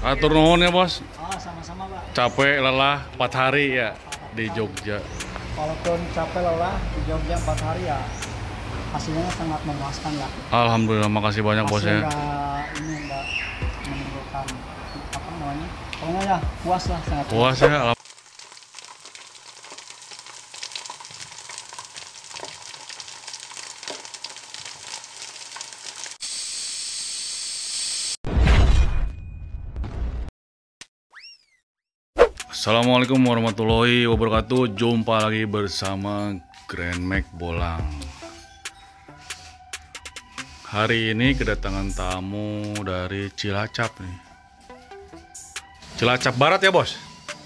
Atur nuhun ya bos. Ah, sama-sama Pak. Capek lelah 4 hari ya di Jogja. Walaupun capek lelah di Jogja 4 hari ya hasilnya sangat memuaskan lah. Alhamdulillah, makasih banyak bos Hasil ya. nggak menimbulkan apa namanya? Pokoknya ya puas lah, sangat Puas ya. Assalamualaikum warahmatullahi wabarakatuh. Jumpa lagi bersama Grand Max Bolang. Hari ini kedatangan tamu dari Cilacap nih. Cilacap Barat ya bos.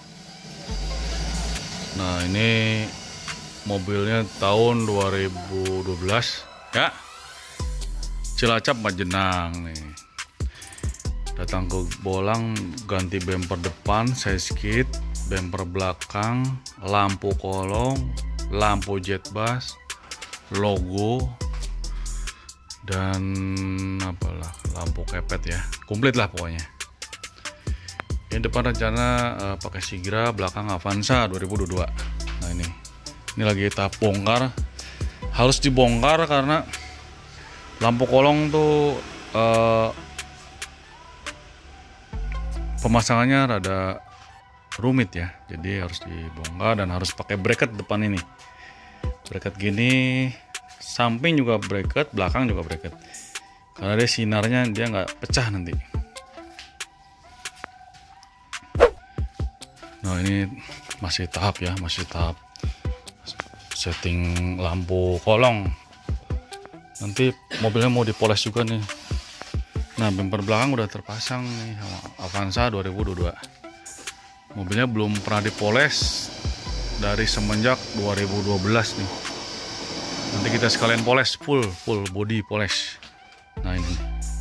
Nah ini mobilnya tahun 2012 ya. Cilacap Majenang nih. Datang ke Bolang ganti bumper depan, size kit, bumper belakang, lampu kolong, lampu jet bus, logo, dan apalah lampu kepet ya, komplit lah pokoknya. Ini depan rencana pakai Sigra, belakang Avanza 2022. Nah ini lagi tahap bongkar, harus dibongkar karena lampu kolong tuh pemasangannya rada rumit ya, jadi harus dibongkar dan harus pakai bracket depan ini. Bracket gini, samping juga bracket, belakang juga bracket, karena dia sinarnya dia nggak pecah nanti. Nah ini masih tahap ya, masih tahap setting lampu kolong. Nanti mobilnya mau dipoles juga nih. Nah bumper belakang udah terpasang nih sama Avanza 2022. Mobilnya belum pernah dipoles dari semenjak 2012 nih. Nanti kita sekalian poles full body poles. Nah ini.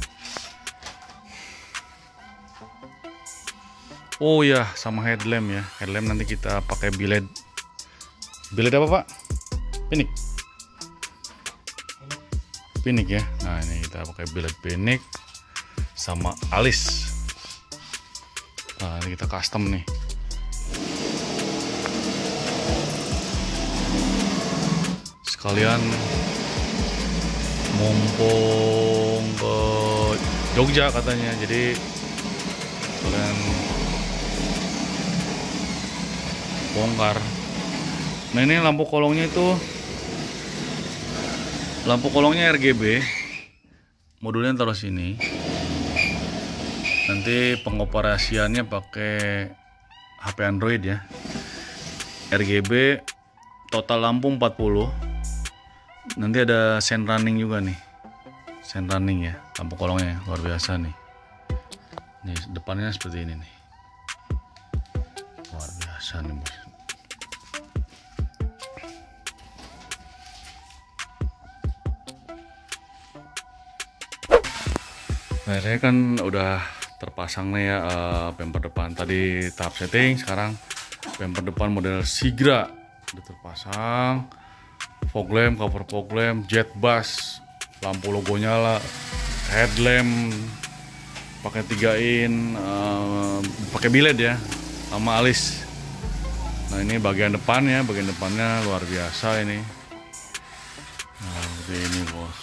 Oh ya, sama headlamp ya. Headlamp nanti kita pakai biled. Biled apa pak? Pinik. Pinik ya. Nah ini kita pakai biled pinik sama alis. Nah ini kita custom nih. Sekalian mumpung ke Jogja katanya, jadi sekalian bongkar. Nah ini lampu kolongnya itu, lampu kolongnya RGB, modulnya taruh sini. Nanti pengoperasiannya pakai HP Android ya. RGB, total lampu 40. Nanti ada sen running juga nih. Sen running ya, lampu kolongnya luar biasa nih. Nih depannya seperti ini nih. Luar biasa nih bos. Nah saya kan udah terpasang nih ya bumper depan. Tadi tahap setting, sekarang bumper depan model Sigra udah terpasang. Fog lamp, cover fog lamp, jet bus, lampu logo nyala, headlamp pakai 3-in, pakai biled ya, sama alis. Nah ini bagian depan ya, bagian depannya luar biasa ini. Nah seperti ini bos.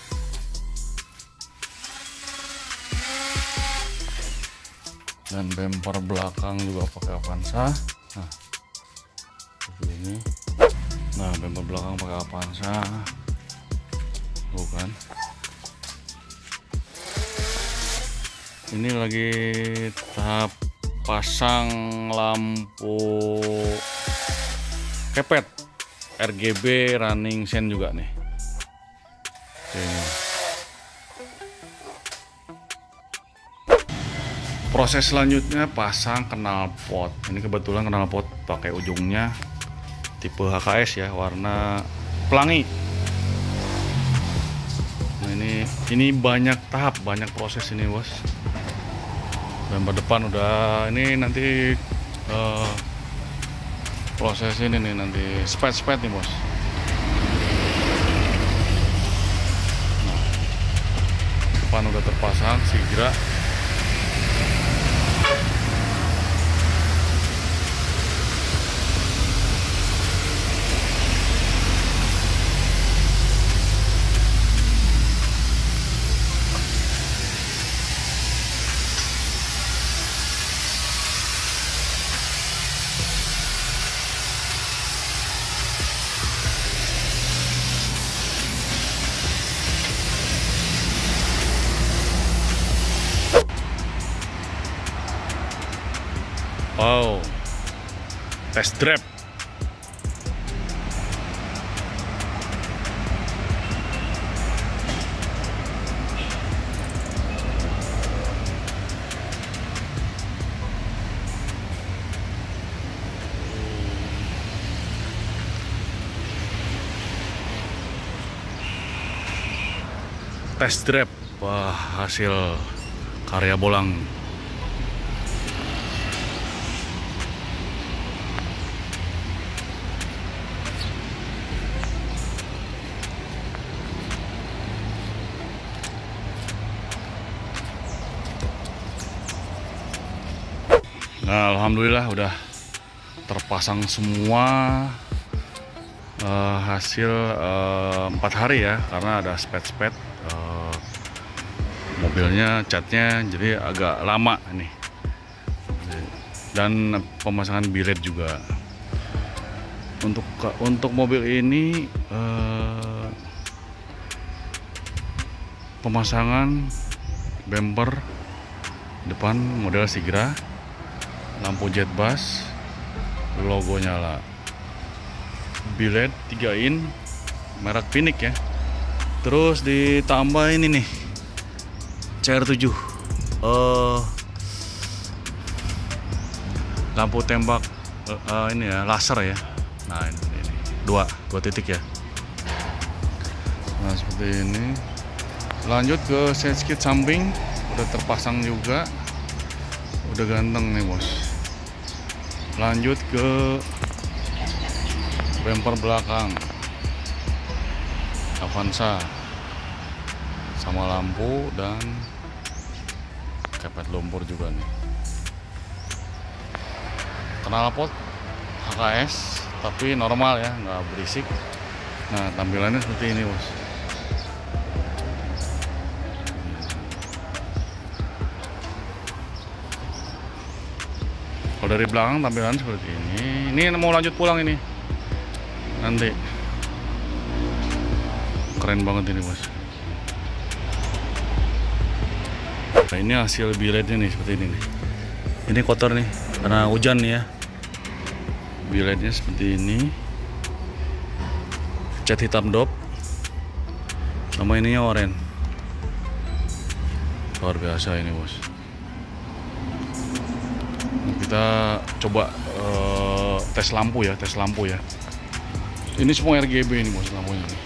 Dan bumper belakang juga pakai Avanza. Nah seperti ini. Nah bumper belakang pakai Avanza, bukan? Ini lagi tahap pasang lampu kepet RGB running sen juga nih. Ini. Proses selanjutnya pasang knalpot. Ini kebetulan knalpot pakai ujungnya tipe HKS ya, warna pelangi. Nah ini banyak tahap, banyak proses ini bos. Bumper depan udah, ini nanti proses ini nih, nanti spet nih bos. Nah, depan udah terpasang Sigra. Oh, test drive. Test drive, wah, hasil karya Bolang. Nah, alhamdulillah udah terpasang semua. Hasil 4 hari ya, karena ada spet-spet mobilnya, catnya jadi agak lama nih, dan pemasangan bilet juga. Untuk mobil ini pemasangan bumper depan model Sigra, lampu jet bus, logo nyala, bilet 3 in merek Phoenix ya. Terus ditambah ini nih CR7, lampu tembak ini ya, laser ya. Nah ini dua titik ya. Nah seperti ini. Lanjut ke set skid samping, udah terpasang juga, udah ganteng nih bos. Lanjut ke bumper belakang Avanza sama lampu dan kepet lumpur juga nih. Knalpot HKS tapi normal ya, nggak berisik. Nah tampilannya seperti ini bos. Kalau dari belakang tampilan seperti ini. Ini mau lanjut pulang ini nanti. Keren banget ini bos. Nah ini hasil biletnya nih seperti ini nih. Ini kotor nih karena hujan nih ya. Biletnya seperti ini. Cat hitam dop. Sama ininya oranye. Luar biasa ini bos. Kita coba tes lampu ya, Ini semua RGB ini bos lampunya nih.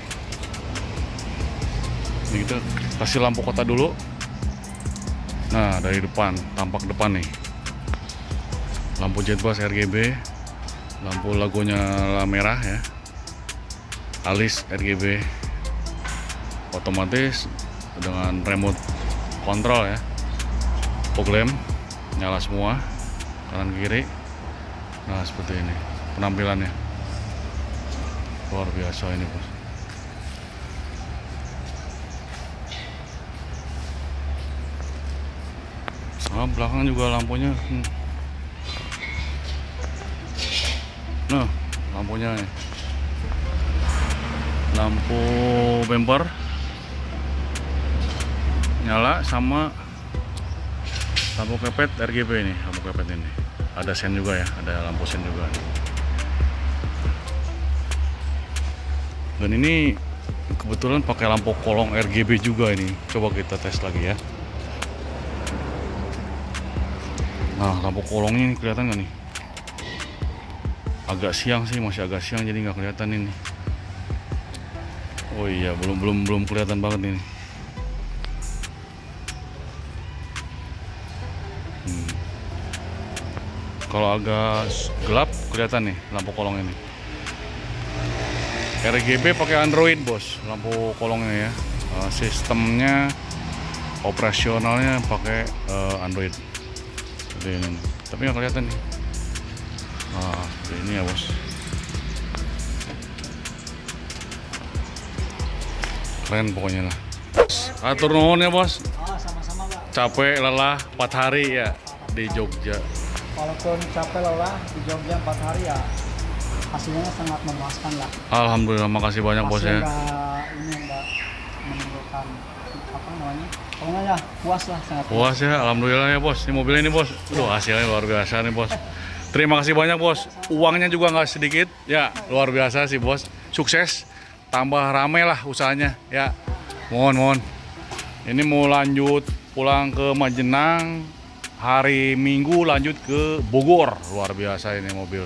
Ini kita kasih lampu kota dulu. Nah dari depan, tampak depan nih, lampu jet bus RGB, lampu logonya merah ya, alis RGB, otomatis dengan remote kontrol ya, fog lamp nyala semua kanan kiri. Nah seperti ini penampilannya, luar biasa ini bos. Sama belakang juga lampunya. Nah lampunya nih, lampu bumper nyala sama lampu kepet RGB ini, lampu kepet ini. Ada sen juga ya, ada lampu sen juga. Dan ini kebetulan pakai lampu kolong RGB juga ini. Coba kita tes lagi ya. Nah lampu kolongnya ini kelihatan nggak nih? Agak siang sih, masih agak siang jadi nggak kelihatan ini. Oh iya, belum kelihatan banget ini. Kalau agak gelap kelihatan nih lampu kolong ini. RGB pakai Android bos, lampu kolongnya ya. Sistemnya operasionalnya pakai Android. Seperti ini nih. Tapi nggak kelihatan nih. Nah, seperti ini ya bos. Keren pokoknya lah. Atur nuhun ya bos. Sama-sama Pak. Capek lelah 4 hari ya di Jogja. Walaupun capek lelah di Jogja 4 hari ya, hasilnya sangat memuaskan lah. Alhamdulillah, makasih banyak bos ya. Ini enggak menimbulkan apa namanya, Pokoknya ya puas lah, sangat Puas ya, alhamdulillah ya bos. Ini mobilnya nih bos, hasilnya luar biasa nih bos. Terima kasih banyak bos. Uangnya juga nggak sedikit, ya luar biasa sih bos. Sukses, tambah rame lah usahanya, ya. Mohon. Ini mau lanjut pulang ke Majenang, hari Minggu lanjut ke Bogor. Luar biasa ini mobil.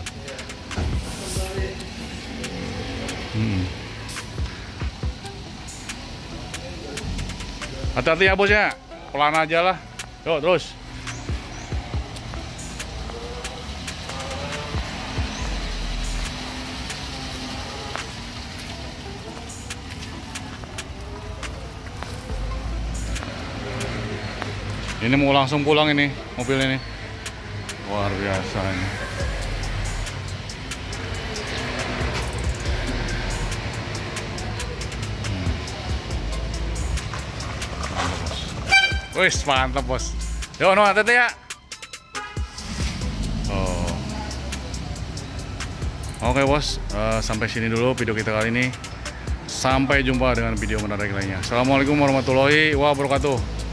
Hati-hati ya bos ya, pelan aja lah. Yuk terus. Ini mau langsung pulang ini mobil ini. Luar biasa ini. Wih, mantap bos. Yo, no, hati-hati ya. Oh. Oke bos, sampai sini dulu video kita kali ini. Sampai jumpa dengan video menarik lainnya. Assalamualaikum warahmatullahi wabarakatuh.